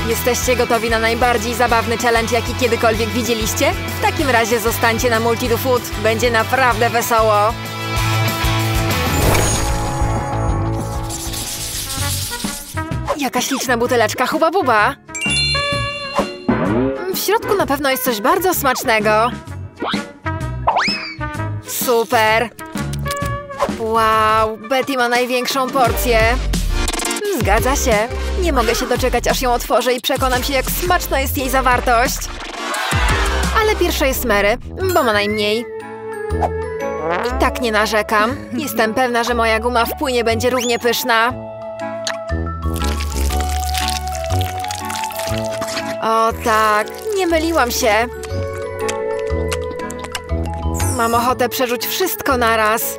Jesteście gotowi na najbardziej zabawny challenge, jaki kiedykolwiek widzieliście? W takim razie zostańcie na Multi Do Food. Będzie naprawdę wesoło. Jaka śliczna buteleczka Huba Buba. W środku na pewno jest coś bardzo smacznego. Super. Wow, Betty ma największą porcję. Zgadza się. Nie mogę się doczekać, aż ją otworzę i przekonam się, jak smaczna jest jej zawartość. Ale pierwsza jest Mary, bo ma najmniej. I tak nie narzekam. Jestem pewna, że moja guma w płynie będzie równie pyszna. O tak, nie myliłam się. Mam ochotę przerzuć wszystko naraz.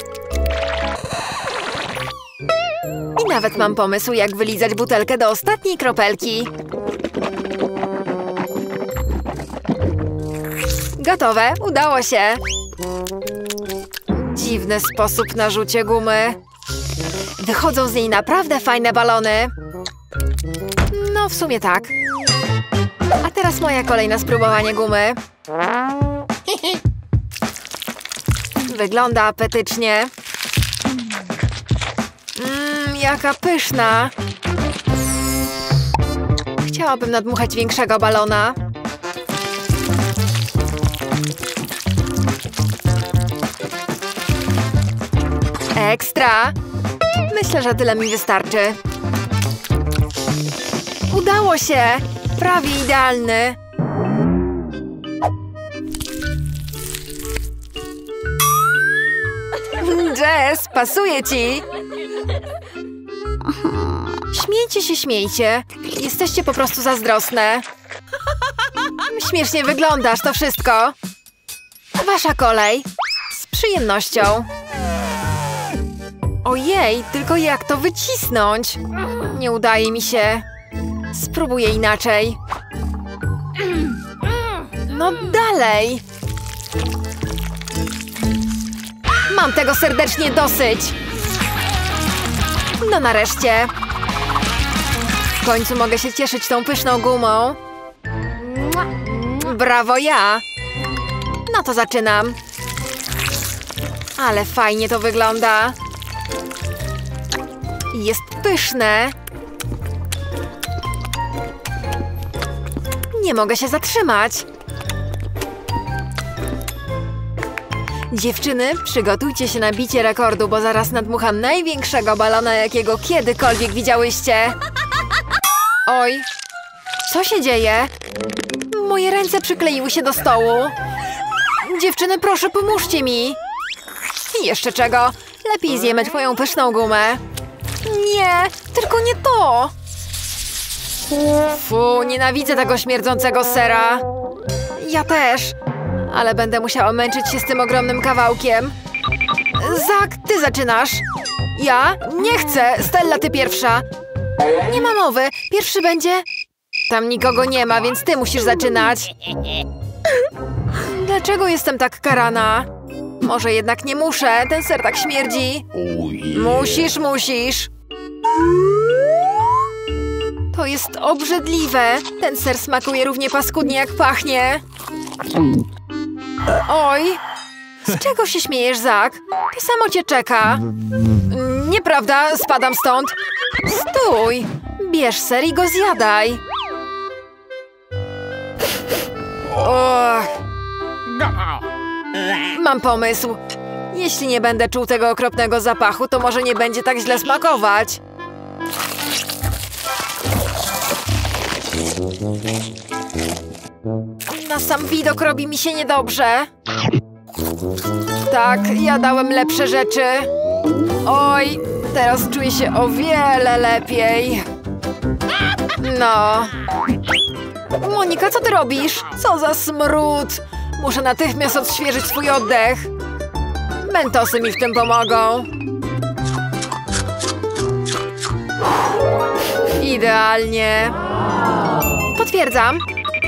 I nawet mam pomysł, jak wylizać butelkę do ostatniej kropelki. Gotowe, udało się. Dziwny sposób na rzucie gumy. Wychodzą z niej naprawdę fajne balony. No, w sumie tak. A teraz moja kolej na spróbowanie gumy. Wygląda apetycznie. Jaka pyszna. Chciałabym nadmuchać większego balona. Ekstra! Myślę, że tyle mi wystarczy. Udało się! Prawie idealny. Jess, pasuje ci! Śmiejcie się, śmiejcie. Jesteście po prostu zazdrosne. Śmiesznie wyglądasz, to wszystko. Wasza kolej. Z przyjemnością. Ojej, tylko jak to wycisnąć? Nie udaje mi się. Spróbuję inaczej. No dalej. Mam tego serdecznie dosyć. No nareszcie. W końcu mogę się cieszyć tą pyszną gumą. Brawo ja. No to zaczynam. Ale fajnie to wygląda. Jest pyszne. Nie mogę się zatrzymać. Dziewczyny, przygotujcie się na bicie rekordu, bo zaraz nadmucham największego balona, jakiego kiedykolwiek widziałyście. Oj, co się dzieje? Moje ręce przykleiły się do stołu. Dziewczyny, proszę, pomóżcie mi. Jeszcze czego? Lepiej zjemy twoją pyszną gumę. Nie, tylko nie to. Fu, nienawidzę tego śmierdzącego sera. Ja też. Ale będę musiała męczyć się z tym ogromnym kawałkiem. Zak, ty zaczynasz. Ja? Nie chcę. Stella, ty pierwsza. Nie ma mowy. Pierwszy będzie... Tam nikogo nie ma, więc ty musisz zaczynać. Dlaczego jestem tak karana? Może jednak nie muszę. Ten ser tak śmierdzi. Musisz. To jest obrzydliwe. Ten ser smakuje równie paskudnie, jak pachnie. Oj! Z czego się śmiejesz, Zak? To samo cię czeka. Nieprawda, spadam stąd. Stój! Bierz ser i go zjadaj. Och. Mam pomysł. Jeśli nie będę czuł tego okropnego zapachu, to może nie będzie tak źle smakować. Na sam widok robi mi się niedobrze. Tak, ja dałem lepsze rzeczy. Oj, teraz czuję się o wiele lepiej. No. Monika, co ty robisz? Co za smród. Muszę natychmiast odświeżyć swój oddech. Mentosy mi w tym pomogą. Idealnie. Potwierdzam.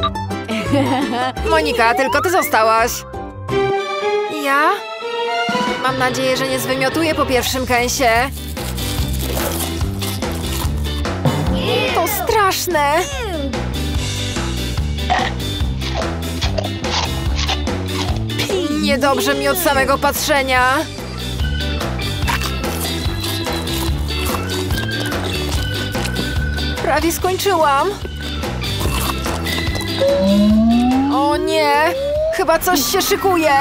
Monika, tylko ty zostałaś. Ja? Mam nadzieję, że nie zwymiotuję po pierwszym kęsie. To straszne! Niedobrze mi od samego patrzenia. Prawie skończyłam. O nie! Chyba coś się szykuje.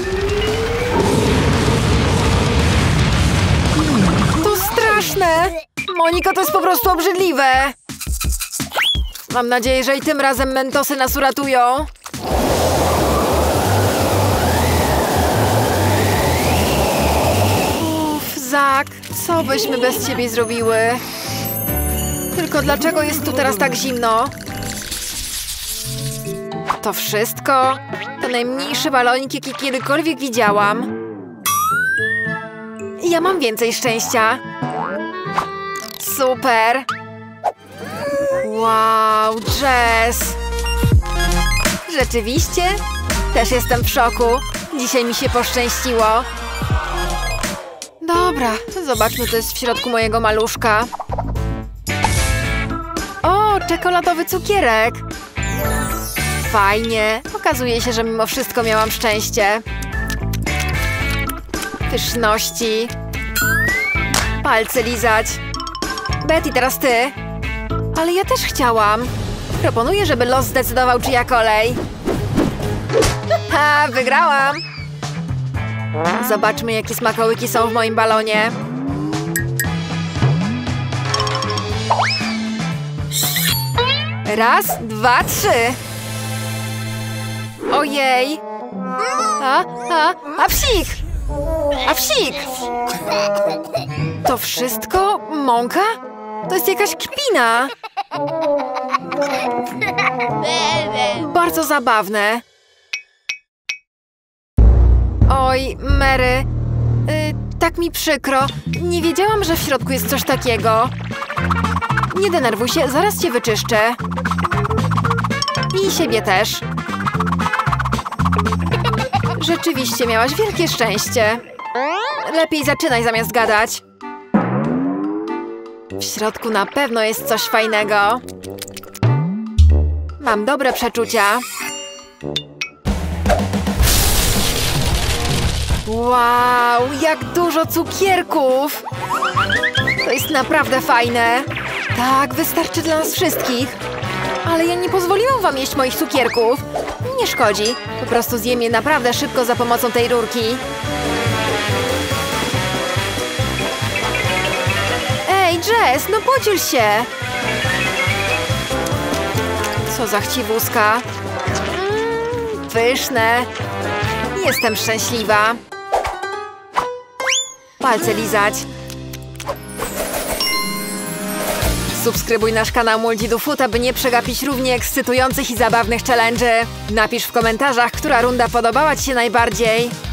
To straszne! Monika, to jest po prostu obrzydliwe. Mam nadzieję, że i tym razem mentosy nas uratują. Uff, Zak, co byśmy bez ciebie zrobiły? Tylko dlaczego jest tu teraz tak zimno? To wszystko? To najmniejszy balonik, jaki kiedykolwiek widziałam. Ja mam więcej szczęścia. Super! Wow, Jess! Rzeczywiście? Też jestem w szoku. Dzisiaj mi się poszczęściło. Dobra, zobaczmy, co jest w środku mojego maluszka. O, czekoladowy cukierek! Fajnie. Okazuje się, że mimo wszystko miałam szczęście. Pyszności. Palce lizać. Betty, teraz ty. Ale ja też chciałam. Proponuję, żeby los zdecydował, czyja kolej. Ha, wygrałam! Zobaczmy, jakie smakołyki są w moim balonie. Raz, dwa, trzy. Ojej! A psik! A psik! To wszystko? Mąka? To jest jakaś kpina! Bardzo zabawne. Oj, Mary. Tak mi przykro. Nie wiedziałam, że w środku jest coś takiego. Nie denerwuj się, zaraz cię wyczyszczę. I siebie też. Rzeczywiście miałaś wielkie szczęście. Lepiej zaczynaj zamiast gadać. W środku na pewno jest coś fajnego. Mam dobre przeczucia. Wow, jak dużo cukierków! To jest naprawdę fajne. Tak, wystarczy dla nas wszystkich. Ale ja nie pozwoliłam wam jeść moich cukierków. Nie szkodzi. Po prostu zjem je naprawdę szybko za pomocą tej rurki. Ej, Jess, no podziel się! Co za chciwuska. Pyszne. Jestem szczęśliwa. Palce lizać. Subskrybuj nasz kanał Multidufood, aby nie przegapić równie ekscytujących i zabawnych challenge'y. Napisz w komentarzach, która runda podobała ci się najbardziej.